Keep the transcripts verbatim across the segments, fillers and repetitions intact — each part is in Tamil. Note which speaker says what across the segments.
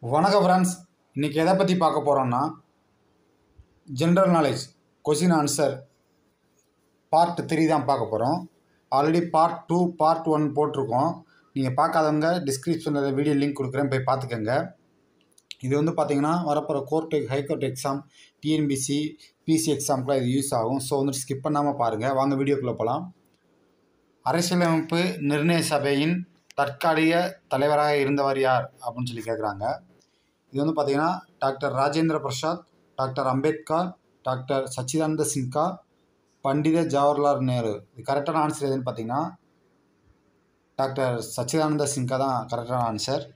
Speaker 1: வணக்கம் ஃப்ரெண்ட்ஸ், இன்றைக்கி எதை பற்றி பார்க்க போகிறோன்னா general knowledge question answer part three தான் பார்க்க போகிறோம். Already part two part one போட்டிருக்கோம். நீங்கள் பார்க்காதவங்க டிஸ்கிரிப்ஷனில் வீடியோ லிங்க் கொடுக்குறேன், போய் பார்த்துக்கோங்க. இது வந்து பார்த்திங்கன்னா வரப்போகிற court high court exam, TNPSC, PC எக்ஸாமுக்குலாம் இது யூஸ் ஆகும். ஸோ வந்துட்டு ஸ்கிப் பண்ணாமல் பாருங்கள். வாங்க வீடியோக்குள்ளே போகலாம். அரசியலமைப்பு நிர்ணய சபையின் தற்காலிக தலைவராக இருந்தவர் யார் அப்படின்னு சொல்லி கேட்குறாங்க. இது வந்து பார்த்திங்கன்னா doctor Rajendra Prasad, doctor Ambedkar, doctor Sachchidananda Sinha, Pandit Jawaharlal Nehru. இது கரெக்டான ஆன்சர் எதுன்னு பார்த்தீங்கன்னா டாக்டர் சச்சிதானந்த சின்ஹா தான் கரெக்டான ஆன்சர்.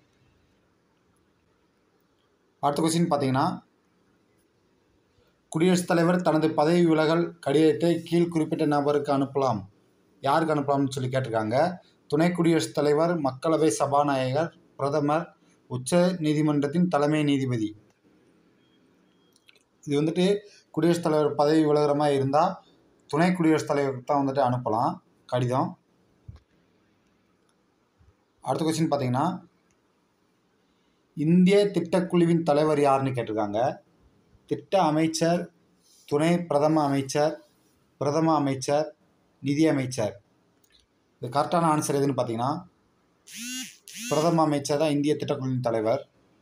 Speaker 1: அடுத்த கொஸ்டின் பார்த்தீங்கன்னா, குடியரசுத் தலைவர் தனது பதவி விலகல் கடிதத்தை கீழ் குறிப்பிட்ட நபருக்கு அனுப்பலாம். யாருக்கு அனுப்பலாம்னு சொல்லி கேட்டிருக்காங்க. துணை குடியரசுத் தலைவர், மக்களவை சபாநாயகர், பிரதமர், உச்ச நீதிமன்றத்தின் தலைமை நீதிபதி. இது வந்துட்டு குடியரசுத் தலைவர் பதவி விலகிற மாதிரி இருந்தால் துணை குடியரசுத் தலைவருக்கு தான் வந்துட்டு அனுப்பலாம் கடிதம். அடுத்த கொஸ்டின் பார்த்தீங்கன்னா, இந்திய திட்டக்குழுவின் தலைவர் யாருன்னு கேட்டிருக்காங்க. திட்ட அமைச்சர், துணை பிரதம அமைச்சர், பிரதம அமைச்சர், நிதி அமைச்சர். இது கரெக்டான ஆன்சர் எதுன்னு பார்த்தீங்கன்னா பிரதம அமைச்சர் தான் இந்திய திட்டக்குழுவின் தலைவர்.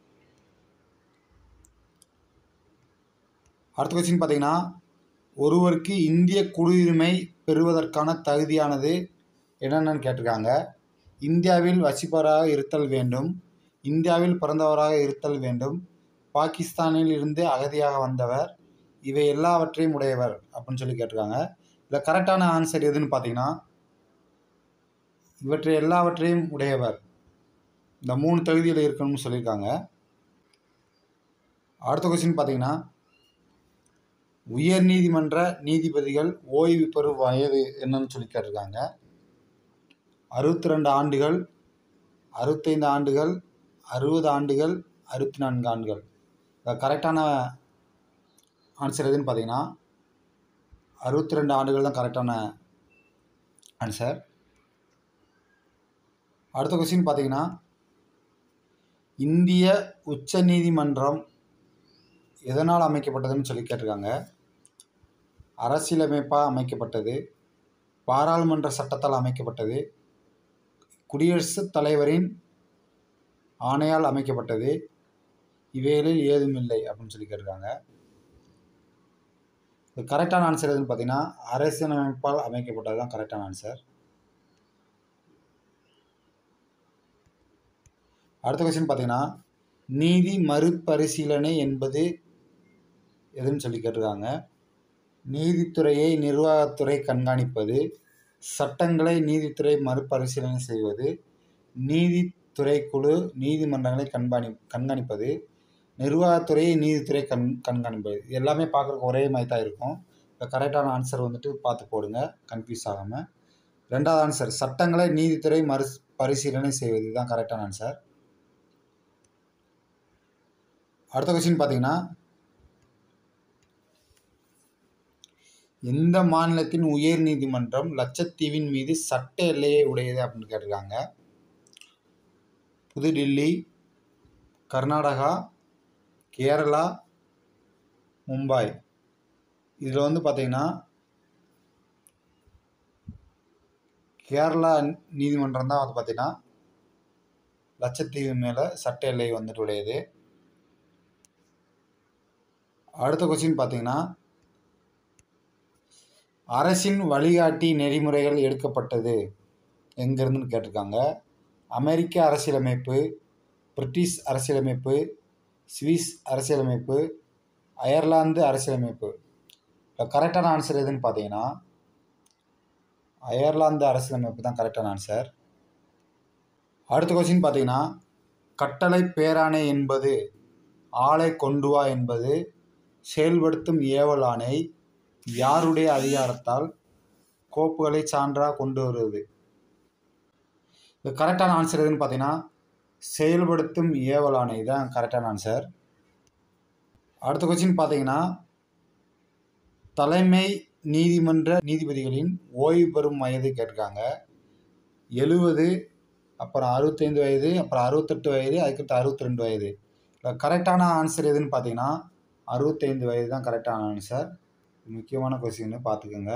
Speaker 1: அடுத்த கொஸ்டின் பார்த்தீங்கன்னா, ஒருவருக்கு இந்திய குடியுரிமை பெறுவதற்கான தகுதியானது என்னென்னு கேட்டிருக்காங்க. இந்தியாவில் வசிப்பவராக இருத்தல் வேண்டும், இந்தியாவில் பிறந்தவராக இருத்தல் வேண்டும், பாகிஸ்தானில் இருந்து அகதியாக வந்தவர், இவை எல்லாவற்றையும் உடையவர் அப்படின்னு சொல்லி கேட்டிருக்காங்க. இதில் கரெக்டான ஆன்சர் எதுன்னு பார்த்தீங்கன்னா இவற்றை எல்லாவற்றையும் உடையவர், இந்த மூணு தகுதியில் இருக்கணும்னு சொல்லியிருக்காங்க. அடுத்த கொஸ்டின் பார்த்தீங்கன்னா, உயர் நீதிமன்ற நீதிபதிகள் ஓய்வு பெறும் வயது என்னன்னு சொல்லி கேட்டிருக்காங்க. அறுபத்தி ரெண்டு ஆண்டுகள், அறுபத்தைந்து ஆண்டுகள், அறுபது ஆண்டுகள், அறுபத்தி நான்கு ஆண்டுகள். கரெக்டான ஆன்சர் எதுன்னு பார்த்தீங்கன்னா அறுபத்தி ரெண்டு ஆண்டுகள் தான் கரெக்டான ஆன்சர். அடுத்த கொஸ்டின் பார்த்தீங்கன்னா, இந்திய உச்ச நீதிமன்றம் எதனால் அமைக்கப்பட்டதுன்னு சொல்லி கேட்டிருக்காங்க. அரசியலமைப்பாக அமைக்கப்பட்டது, பாராளுமன்ற சட்டத்தால் அமைக்கப்பட்டது, குடியரசுத் தலைவரின் ஆணையால் அமைக்கப்பட்டது, இவைகளில் ஏதும் இல்லை அப்படின்னு சொல்லி கேட்டிருக்காங்க. இது கரெக்டான ஆன்சர் எதுன்னு பார்த்தீங்கன்னா அரசியலமைப்பால் அமைக்கப்பட்டது தான் கரெக்டான ஆன்சர். அடுத்த கொஸ்டின் பார்த்தீங்கன்னா, நீதி மறுபரிசீலனை என்பது எதுன்னு சொல்லி கேட்டிருக்காங்க. நீதித்துறையை நிர்வாகத்துறை கண்காணிப்பது, சட்டங்களை நீதித்துறை மறுபரிசீலனை செய்வது, நீதித்துறை குழு நீதிமன்றங்களை கண்காணி கண்காணிப்பது, நிர்வாகத்துறையை நீதித்துறை கண் கண்காணிப்பது. எல்லாமே பார்க்குறதுக்கு ஒரே மாதிரி தான் இருக்கும். இப்போ கரெக்டான ஆன்சர் வந்துட்டு பார்த்து போடுங்க, கன்ஃபியூஸ் ஆகாமல். ரெண்டாவது ஆன்சர் சட்டங்களை நீதித்துறை மறு பரிசீலனை செய்வது தான் கரெக்டான ஆன்சர். அடுத்த கொஸ்டின் பார்த்தீங்கன்னா, எந்த மாநிலத்தின் உயர் நீதிமன்றம் லட்சத்தீவின் மீது சட்ட எல்லையை உடையது அப்படின்னு கேட்டிருக்காங்க. புதுடில்லி, கர்நாடகா, கேரளா, மும்பாய். இதில் வந்து பார்த்தீங்கன்னா கேரளா நீதிமன்றம் தான் வந்து பார்த்தீங்கன்னா லட்சத்தீவு மேலே சட்ட எல்லை வந்துட்டு உடையது. அடுத்த கொஸ்டின் பார்த்தீங்கன்னா, அரசின் வழிகாட்டி நெறிமுறைகள் எடுக்கப்பட்டது எங்கேருந்துன்னு கேட்டிருக்காங்க. அமெரிக்க அரசியலமைப்பு, பிரிட்டிஷ் அரசியலமைப்பு, சுவிஸ் அரசியலமைப்பு, அயர்லாந்து அரசியலமைப்பு. இப்போ கரெக்டான ஆன்சர் எதுன்னு பார்த்தீங்கன்னா அயர்லாந்து அரசியலமைப்பு தான் கரெக்டான ஆன்சர். அடுத்த கொஸ்டின் பார்த்தீங்கன்னா, கட்டளை பேராணை என்பது ஆளை கொண்டு வா என்பது செயல்படுத்தும் ஏவல் ஆணை யாருடைய அதிகாரத்தால் கோப்புகளை சான்றாக கொண்டு வருவது. இது கரெக்டான ஆன்சர் எதுன்னு பார்த்தீங்கன்னா செயல்படுத்தும் ஏவல் ஆணை தான் கரெக்டான ஆன்சர். அடுத்த கொஸ்டின் பார்த்தீங்கன்னா, தலைமை நீதிமன்ற நீதிபதிகளின் ஓய்வு பெறும் வயது கேட்டிருக்காங்க. எழுபது, அப்புறம் அறுபத்தைந்து வயது, அப்புறம் அறுபத்தெட்டு வயது, அதுக்கடுத்து அறுபத்தி ரெண்டு வயது. கரெக்டான ஆன்சர் எதுன்னு பார்த்தீங்கன்னா அறுபத்தைந்து வயது தான் கரெக்டான ஆன்சர். முக்கியமான கொஸ்டின்னு பார்த்துக்கோங்க.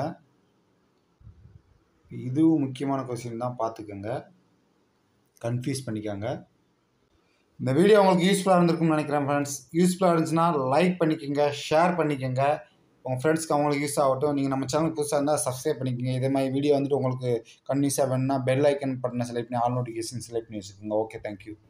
Speaker 1: இதுவும் முக்கியமான கொஸ்டின் தான், பார்த்துக்கோங்க, கன்ஃபியூஸ் பண்ணிக்காங்க. இந்த வீடியோ உங்களுக்கு யூஸ்ஃபுல்லாக இருந்திருக்கும்னு நினைக்கிறேன் ஃப்ரெண்ட்ஸ். யூஸ்ஃபுல்லாக இருந்துச்சுன்னா லைக் பண்ணிக்கோங்க, ஷேர் பண்ணிக்கோங்க, உங்கள் ஃப்ரெண்ட்ஸ்க்கு அவங்களுக்கு யூஸ் ஆகட்டும். நீங்கள் நம்ம சேனல் புதுசாக இருந்தால் சப்ஸ்கிரைப் பண்ணிக்கோங்க. இதே மாதிரி வீடியோ வந்துட்டு உங்களுக்கு கன்யூஸாக வேணும்னா பெல் ஐக்கன் பட்டனை செலக்ட் பண்ணி ஆல் நோட்டிஃபிகேஷன் செலக்ட் பண்ணி வச்சுக்கோங்க. Okay, thank you.